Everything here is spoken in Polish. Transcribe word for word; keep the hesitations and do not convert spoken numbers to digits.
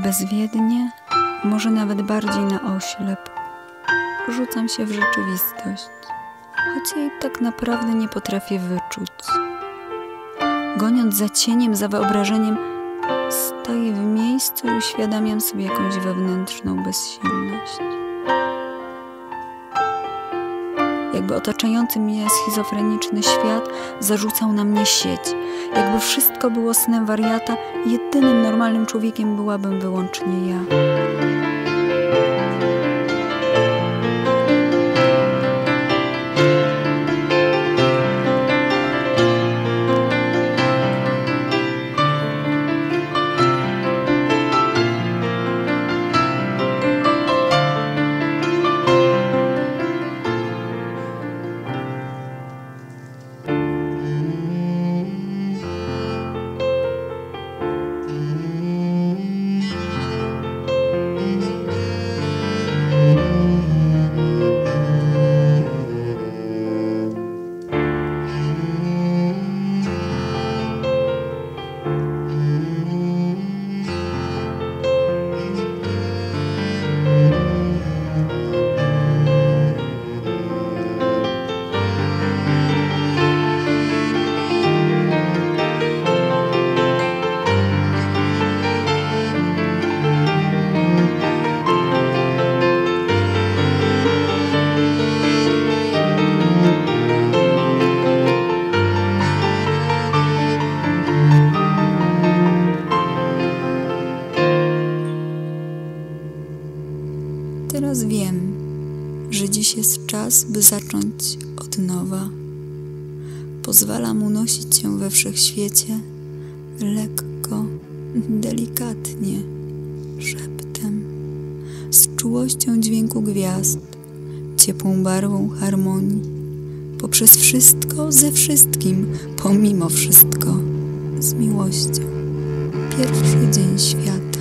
Bezwiednie, może nawet bardziej na oślep, rzucam się w rzeczywistość, choć jej tak naprawdę nie potrafię wyczuć. Goniąc za cieniem, za wyobrażeniem, staję w miejscu i uświadamiam sobie jakąś wewnętrzną bezsilność. Jakby otaczający mnie schizofreniczny świat zarzucał na mnie sieć. Jakby wszystko było snem wariata i jedynym normalnym człowiekiem byłabym wyłącznie ja. Teraz wiem, że dziś jest czas, by zacząć od nowa. Pozwalam unosić się we wszechświecie lekko, delikatnie, szeptem, z czułością dźwięku gwiazd, ciepłą barwą harmonii, poprzez wszystko, ze wszystkim, pomimo wszystko, z miłością. Pierwszy dzień świata.